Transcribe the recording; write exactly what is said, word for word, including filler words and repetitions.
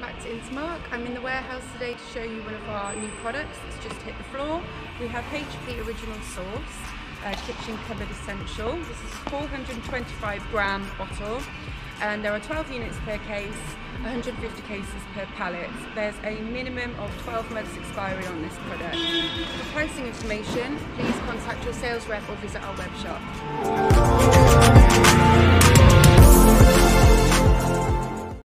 back to Intamarque. I'm in the warehouse today to show you one of our new products that's just hit the floor. We have H P Original Source, uh, Kitchen Cupboard Essential. This is a four hundred twenty-five gram bottle, and there are twelve units per case, one hundred fifty cases per pallet. There's a minimum of twelve months expiry on this product. For pricing information, please contact your sales rep or visit our web shop.